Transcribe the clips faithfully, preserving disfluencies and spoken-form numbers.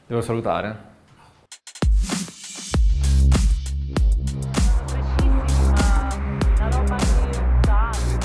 Devo salutare? La roba che usate.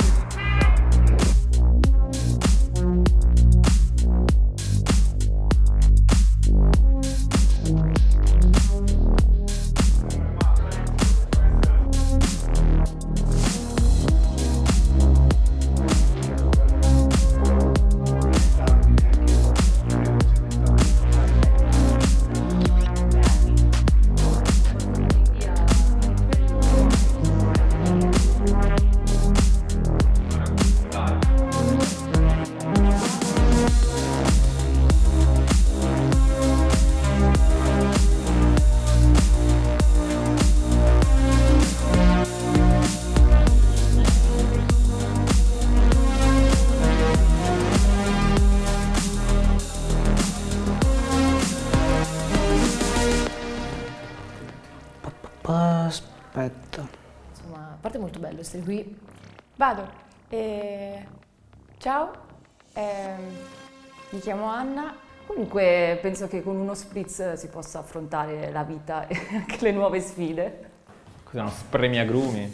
Aspetta. Insomma, a parte molto bello essere qui. Vado. E... Ciao, Ehm, mi chiamo Anna. Comunque penso che con uno spritz si possa affrontare la vita e anche le nuove sfide. Cos'è uno spremiagrumi?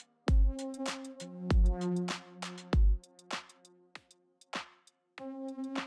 Thank you.